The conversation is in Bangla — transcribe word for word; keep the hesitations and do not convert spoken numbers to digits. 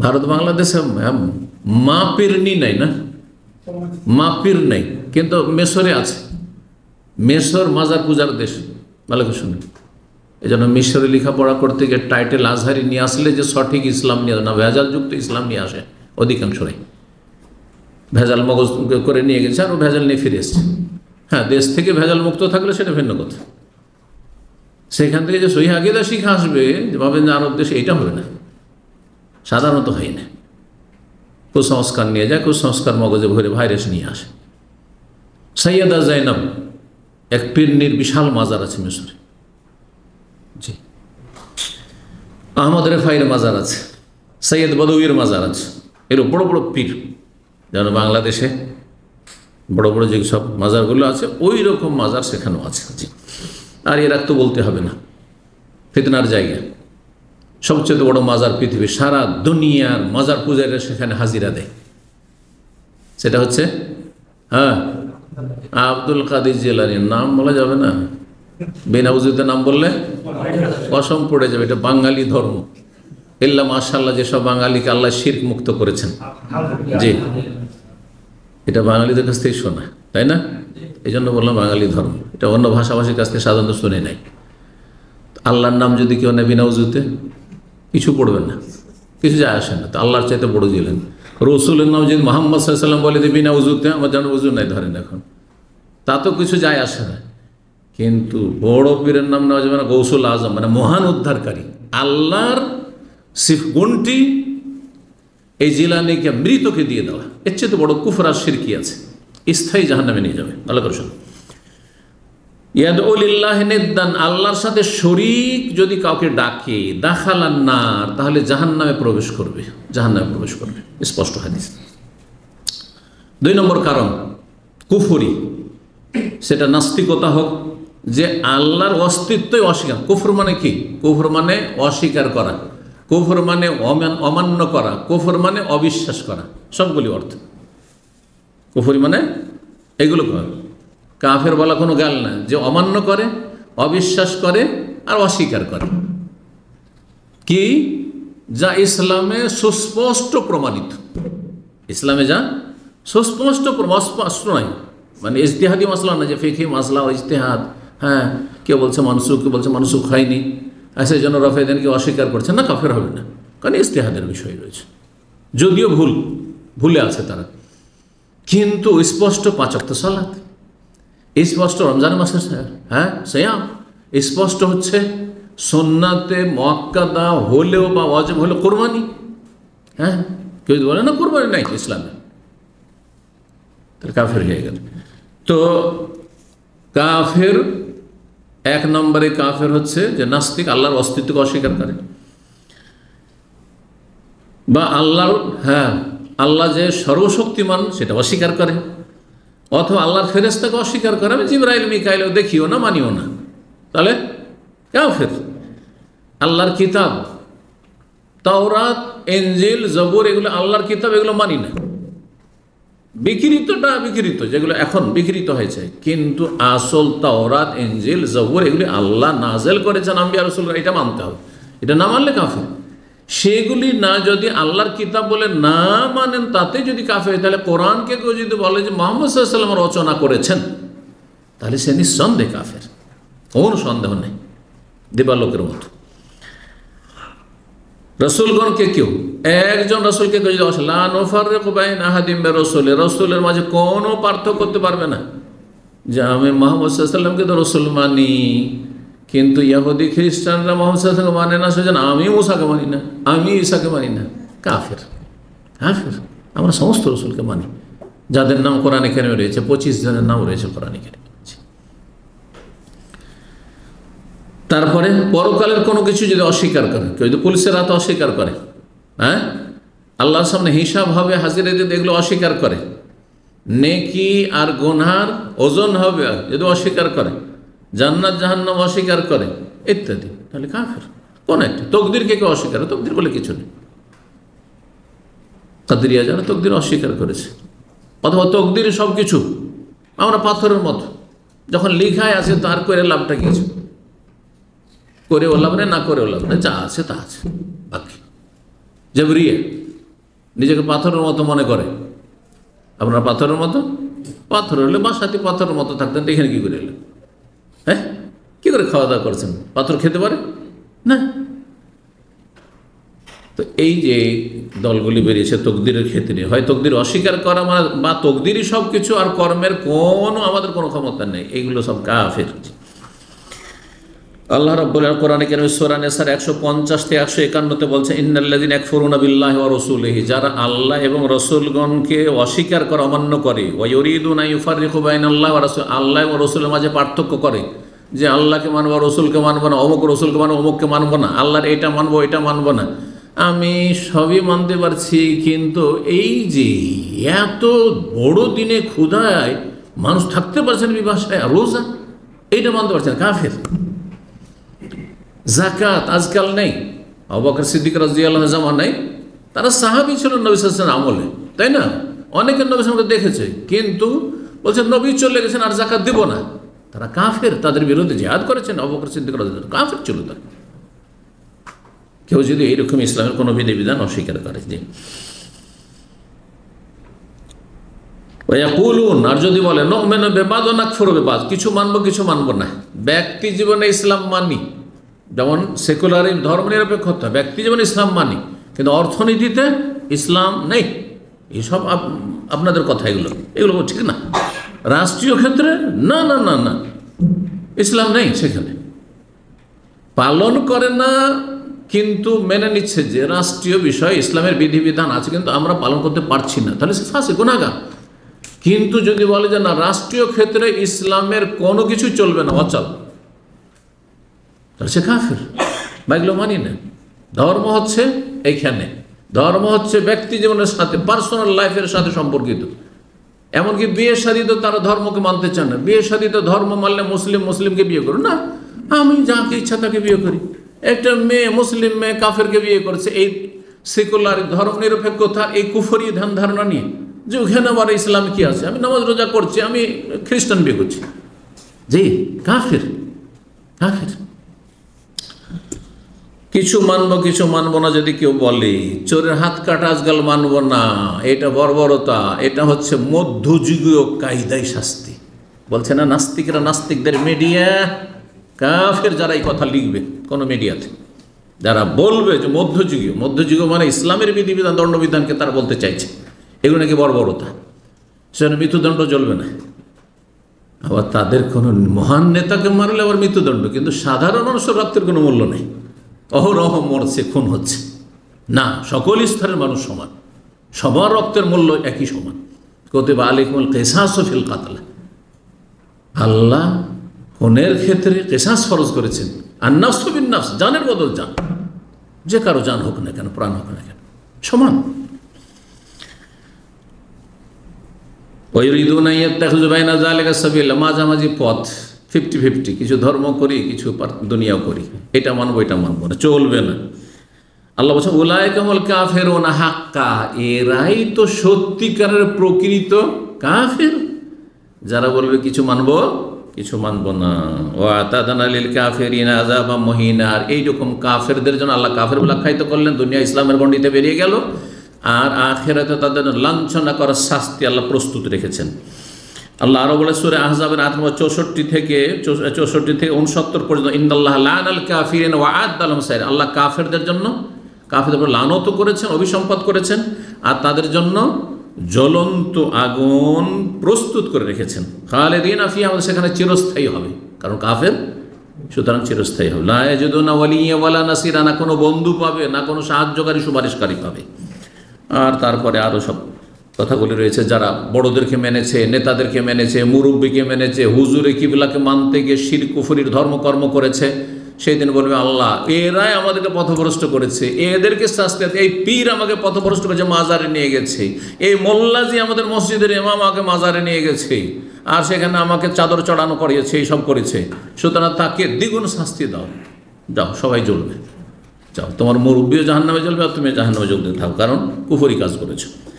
ভারত বাংলাদেশে মা পীরনি নাই না, মা পীর নেই, কিন্তু মিশরে আছে। মিশর মাজার পূজার দেশ, ভালো করে শুনে। এই জন্য মিশরে লেখাপড়া করতে গিয়ে টাইটেল আজহারি নিয়ে আসলে যে সঠিক ইসলাম নিয়ে না, ভেজালযুক্ত ইসলাম নিয়ে আসে অধিকাংশরাই। ভেজাল মগজ করে নিয়ে গেছে আর ভেজাল নিয়ে ফিরে এসছে। হ্যাঁ, দেশ থেকে ভেজাল মুক্ত থাকলে সেটা ভিন্ন কথা। সেখান থেকে যে সহি আকীদা শিখে আসবে, যে ভাবেন যে আরব দেশে, এইটা হবে না, সাধারণত হয় না। কুসংস্কার নিয়ে যায়, কুসংস্কার মগজে ভরে ভাইরাস নিয়ে আসে। সৈয়দা জাইনাব এক পীরনির বিশাল মাজার আছে মিশরে। জি, আহমদ রেফাইয়ের মাজার আছে, সৈয়দ বদউইয়ের মাজার আছে। এর বড় বড় পীর, যেন বাংলাদেশে বড় বড় যে সব মাজারগুলো আছে ওই রকম মাজার সেখানেও আছে। জি, আর এরা তো বলতে হবে না, ফিতনার জায়গা। সবচেয়ে বড় মাজার পৃথিবী, সারা দুনিয়ার মাজার পূজারীরা সেখানে হাজিরা দেয়। সেটা হচ্ছে হ্যাঁ আব্দুল কাদের জিলানীর নাম বলা যাবে না, বিনা উজুতে নাম বললে কসম পড়ে যাবে। এটা বাঙালি ধর্ম। ইল্লা মাশাআল্লাহ, যেসব বাঙালিকে আল্লাহ শিরক মুক্ত করেছেন। জি, এটা বাঙালিদের কাছ থেকে শোনা, তাই না? এই জন্য বললাম বাঙালি ধর্ম। এটা অন্য ভাষাভাষীর কাছ থেকে সাধারণত শুনে নাই। আল্লাহর নাম যদি কেউ নেয় বিনা উজুতে, কিছু পড়বেন না, কিছু যায় আসে না। তো আল্লাহর চাইতে বড় দিলেন। রসুলের নাম যদি মোহাম্মদ সাল্লাল্লাহু আলাইহি ওয়াসাল্লাম বলে যে বিনা উজুতে, আমার যেন উজু নাই ধরেন এখন, তা তো কিছু যায় আসে না। কিন্তু বড় পীরের নাম নেওয়া যাবে না, গৌসুল আজম মানে মহান উদ্ধারকারী। আল্লাহর সিফ গুণটি এই জিলানীকে মৃতকে দিয়ে দেওয়া, এর চেয়ে তো বড় কুফর আর শিরকি আছে, স্থায়ী জাহান্নামে নিয়ে যাবে। আল্লাহ করে শোনো, ইয়াদউলিল্লাহ নিদ্দান, আল্লাহর সাথে শরীক যদি কাউকে ডাকে, দাখালান নার, তাহলে জাহান্নামে প্রবেশ করবে, জাহান্নামে প্রবেশ করবে, স্পষ্ট হাদিস। দুই নম্বর কারণ কুফরি, সেটা নাস্তিকতা হোক, যে আল্লাহর অস্তিত্বই অস্বীকার। কুফর মানে কি? কুফর মানে অস্বীকার করা, কুফর মানে অমান্য করা, কুফর মানে অবিশ্বাস করা, সবগুলি অর্থ। কুফরি মানে এগুলো কাফের বলা কোনো গাল না, যে অমান্য করে, অবিশ্বাস করে আর অস্বীকার করে। কি? যা ইসলামে সুস্পষ্ট প্রমাণিত, ইসলামে যা সুস্পষ্ট স্পষ্ট নয়, মানে ইজতিহাদি মাসলা না, যে ফিকহি মাসলা ও ইজতিহাদ, হ্যাঁ কেউ বলছে মানসুখ, কেউ বলছে মানসুখ হয়নি, আর সেই জন্য রফেদেন কেউ অস্বীকার করছে না, কাফের হবে না, কারণ ইজতিহাদের বিষয় রয়েছে, যদিও ভুল ভুলে আছে তারা। কিন্তু স্পষ্ট পাঁচ ওয়াক্ত সালাত, স্পষ্ট রমজান মাসের হ্যাঁ সিয়াম, স্পষ্ট হচ্ছে সুন্নাতে মুআক্কাদা হলেও বা ওয়াজিব হলেও কোরবানি। হ্যাঁ, কেউ যদি বলে না কোরবানি নাই ইসলামে, তাহলে কাফের হয়ে গেল। তো কাফের এক নম্বরে কাফের হচ্ছে যে নাস্তিক, আল্লাহর অস্তিত্বকে অস্বীকার করে, বা আল্লাহর হ্যাঁ আল্লাহ যে সর্বশক্তিমান সেটা অস্বীকার করে, অথবা আল্লাহর ফেরেশতাকে অস্বীকার করে, আমি জিবরাইল মিকাইলও দেখিও না, মানিও না, তাহলে কাফের। আল্লাহর কিতাব তাওরাত, ইনজিল, জবুর, এগুলো আল্লাহর কিতাব, এগুলো মানি না। বিকৃতটা বিকৃত, যেগুলো এখন বিকৃত হয়েছে, কিন্তু আসল তাওরাত, ইনজিল, জবুর এগুলি আল্লাহ নাজেল করেছেন আম্বিয়া রাসূলরা, এটা মানতে হবে। এটা না মানলে কাফের। সেগুলি না যদি আল্লাহর কিতাব বলে না মানেন, তাতে যদি কাফের, তাহলে কোরআনকে কেউ যদি বলে যে মুহাম্মদ সাল্লাল্লাহু আলাইহি ওয়াসাল্লাম রচনা করেছেন, তাহলে সে নিঃসন্দেহে কাফের, কোনো সন্দেহ নেই, দিবালোকের মতো। রসুলগণকে কেউ একজন রসুলকে কেউ যদি লা নুফাররিকু বাইনা আহাদিন মির রাসূলি, রসুলের মাঝে কোনো পার্থক্য করতে পারবে না, যে আমি মুহাম্মদ সাল্লাল্লাহু আলাইহি ওয়াসাল্লামকে তো রসুল মানি, কিন্তু ইহুদি খ্রিস্টানরা মুহাম্মদ সাল্লাল্লাহু আলাইহি ওয়াসাল্লামকে মানে না, সেজন্য আমি মুসাকে মানি না, আমি ঈসাকে মানি না, কাফের। কাফের। আমরা সমস্ত রসুলকে মানি, যাদের নাম কোরআনে কারিমে রয়েছে, পঁচিশ জনের নাম রয়েছে কোরআনে কারিমে। তারপরে পরকালের কোনো কিছু যদি অস্বীকার করে, কেউ যদি পুলিশের হাতে অস্বীকার করে, হ্যাঁ আল্লাহর সামনে হিসাব হবে, হাজিরা দিতে, এগুলো অস্বীকার করে, নেকি আর গুনহার ওজন হবে যদি অস্বীকার করে, জান্নাত জাহান্নাম অস্বীকার করে ইত্যাদি, তাহলে কাফের। কোন একটা তকদিরকে কেউ অস্বীকার, তকদির বলে কিছু নেই, কাদরিয়া যারা তকদির অস্বীকার করেছে, অথবা তকদির সব কিছু আমরা পাথরের মতো, যখন লিখায় আছে তার করে লাভটা কিছু, করেও লাভ নেই, না করেও লাভ নেই, যা আছে তা আছে। বাকি জবরিয়া নিজেকে পাথরের মতো মনে করে। আপনার পাথরের মতো? পাথর হলে বাসাতে পাথরের মতো থাকতেন, এখানে কী করে এলেন? হ্যাঁ, কী করে খাওয়া দাওয়া করছেন? পাথর খেতে পারে না। তো এই যে দলগুলি বেরিয়েছে তকদিরের ক্ষেত্রে, হয় তকদির অস্বীকার করা বা তকদিরই সব কিছু আর কর্মের কোনো আমাদের কোনো ক্ষমতা নেই, এইগুলো সব কাফের। আল্লাহ রাব্বুল আলামিন কোরআনে কারীমে সূরা নিসার একশো পঞ্চাশ থেকে একশো একান্ন-তে বলছেন, ইন্নাল্লাযীনা ইয়াকফুরুনা বিল্লাহি ওয়া রাসূলিহি, যারা আল্লাহ এবং রাসূলগণকে অস্বীকার করে, অমান্য করে, ওয়া ইউরিদুনা ইউফাররিকু বাইনাল্লাহি ওয়া রাসূল, আল্লাহ এবং রাসূলের মাঝে পার্থক্য করে, যে আল্লাহকে মানবো রাসূলকে মানবো না, অমুক রাসূলকে মানবো অমুককে মানবো না, আল্লাহর এটা মানবো এটা মানবো না। আমি সবই মানতে পারছি, কিন্তু এই যে এত বড় দিনে ক্ষুধায় মানুষ থাকতে পারছেন বিভাষায়, রোজা এইটা মানতে পারছেন, কাফের। যাকাত আজকাল নেই, আবু বকর সিদ্দিক রাদিয়াল্লাহু আনহু জামান নেই, তারা সাহাবী ছিল নবী সাল্লাল্লাহু আলাইহি ওয়াসাল্লাম আমলে, তাই না? অনেকে নবী সাল্লাল্লাহু আলাইহি ওয়াসাল্লামকে দেখেছে, কিন্তু বলছেন নবী চলে গেছেন আর যাকাত দেব না। তারা কাফের, তাদের বিরুদ্ধে জিহাদ করেছেন আবু বকর সিদ্দিক রাদিয়াল্লাহু আনহু, কাফের ছিল তারা। কেউ যদি এইরকম ইসলামের কোনো বিধিবিধান অস্বীকার করে, যে ওয়াকুলুন, আর যদি বলে নুমিনু বিবাদ ওয়া নাকফুরু বিবাদ, কিছু মানবো কিছু মানবো না। ব্যক্তি জীবনে ইসলাম মানি, যেমন সেকুলার ধর্ম নিরপেক্ষতা, ব্যক্তি জীবনে ইসলাম মানি, কিন্তু অর্থনীতিতে ইসলাম নেই। এইসব আপনাদের কথা, এগুলো এগুলো ঠিক না। রাষ্ট্রীয় ক্ষেত্রে না না না না ইসলাম নেই, সেখানে পালন করে না, কিন্তু মেনে নিচ্ছে যে রাষ্ট্রীয় বিষয় ইসলামের বিধিবিধান আছে, কিন্তু আমরা পালন করতে পারছি না, তাহলে সে ফাঁসি, গুনাহগার। কিন্তু যদি বলে যে না, রাষ্ট্রীয় ক্ষেত্রে ইসলামের কোনো কিছু চলবে না, অচল, তাহলে সে কাফের। বা এগুলো মানি না। ধর্ম হচ্ছে এইখানে, ধর্ম হচ্ছে ব্যক্তি জীবনের সাথে, পার্সোনাল লাইফের সাথে সম্পর্কিত। এমনকি বিয়ে শাদী তো তারা ধর্মকে মানতে চান না। বিয়ে শাদী তো ধর্ম মানলে মুসলিম মুসলিমকে বিয়ে করো না, আমি যাকে ইচ্ছা তাকে বিয়ে করি। একটা মেয়ে মুসলিম মেয়ে কাফেরকে বিয়ে করছে, এই সেকুলার ধর্ম নিরপেক্ষতা, এই কুফরি ধ্যান ধারণা নিয়ে, যে ওখানে আমার ইসলাম কি আছে, আমি নামাজ রোজা করছি, আমি খ্রিস্টান বিয়ে করছি, জি কাফের, কাফের। কিছু মানবো কিছু মানবো না যদি কেউ বলে, চোরের হাত কাটা আজকাল মানবো না, এটা বর্বরতা, এটা হচ্ছে মধ্যযুগীয় কায়দায় শাস্তি। বলছে না নাস্তিকরা, নাস্তিকদের মিডিয়া, কাফের যারা এই কথা লিখবে কোনো মিডিয়াতে, যারা বলবে যে মধ্যযুগীয়, মধ্যযুগীয় মানে ইসলামের বিধিবিধান দণ্ডবিধানকে তারা বলতে চাইছে, এগুলো নাকি বর্বরতা, সেখানে মৃত্যুদণ্ড চলবে না। আবার তাদের কোনো মহান নেতাকে মারলে আবার মৃত্যুদণ্ড, কিন্তু সাধারণ মানুষের রক্তের কোনো মূল্য নেই, অহরহ মরছে, খুন হচ্ছে না। সকল স্তরের মানুষ সমান, সবার রক্তের মূল্য একই সমান। কুতিবা আলাইকুমুল কিসাসু ফিল কাতল, আল্লাহ খুনের ক্ষেত্রে কিসাস ফরজ করেছেন। আর নাফসু বিন নাফস, জানের বদল জান, যে কারো জান হোক না কেন, প্রাণ হোক না কেন, সমান। ওয়াইরিদুনা ইয়াত্তাখিযু বাইনা যালিকা সাবিলা, মাঝামাঝি পথ, ফিফটি ফিফটি, কিছু ধর্ম করি কিছু দুনিয়াও করি, এটা মানবো এটা মানবো না, চলবে না। আল্লাহ বলছেন উলাইকা হুমুল কাফিরুনা হাক্কা, এরাই তো সত্যিকারের প্রকৃত কাফের, যারা বলবে কিছু মানবো কিছু মানবো না। ওয়া আতাদনা লিল কাফিরিনা আযাবাম মুহিনা, আর এইরকম কাফেরদের জন্য আল্লাহ কাফের বলে আখ্যায়িত করলেন, দুনিয়া ইসলামের গণ্ডিতে বেরিয়ে গেল, আর আখিরাতে তাদের লাঞ্ছনা করার শাস্তি আল্লাহ প্রস্তুত রেখেছেন। আল্লাহ আরো বলে সূরা আহজাবের আট নম্বর চৌষট্টি থেকে চৌষট্টি থেকে উনসত্তর পর্যন্ত, ইন্নাল্লাহ লাআনাল কাফিরিন ওয়া আ'আদ্দা লাহুম সাইর, আল্লাহ কাফেরদের জন্য, কাফেরদের উপর লানত করেছেন, অভিসম্পাত করেছেন, আর তাদের জন্য জ্বলন্ত আগুন প্রস্তুত করে রেখেছেন। খালিদিনা ফিহা, সেখানে চিরস্থায়ী হবে, কারণ কাফের, সুতরাং চিরস্থায়ী হবে। লা ইয়াজিদুনা ওয়ালিয়্যান ওয়ালা নাসিরা, না কোনো বন্ধু পাবে, না কোনো সাহায্যকারী সুপারিশকারী পাবে। আর তারপরে আরও সব কথাগুলি রয়েছে, যারা বড়দেরকে মেনেছে, নেতাদেরকে মেনেছে, মুরব্বীকে মেনেছে, হুজুরে কিবলাকে মানতে গিয়ে শিরক কুফরির ধর্মকর্ম করেছে, সেই দিন বলবে আল্লাহ এরাই আমাদেরকে পথভ্রষ্ট করেছে, এদেরকে শাস্তি, এই পীর আমাকে পথভ্রষ্ট করেছে, মাজারে নিয়ে গেছে, এই মোল্লাজি আমাদের মসজিদের ইমাম আমাকে মাজারে নিয়ে গেছে, আর সেখানে আমাকে চাদর চড়ানো করিয়েছে, এই সব করেছে, সুতরাং তাকে দ্বিগুণ শাস্তি দাও, যাও সবাই জ্বলবে, যাও তোমার মুরব্বীও জাহান্নামে জ্বলবে, আর তুমি জাহান্নামে জ্বলতে থাকো, কারণ কুফরি কাজ করেছো।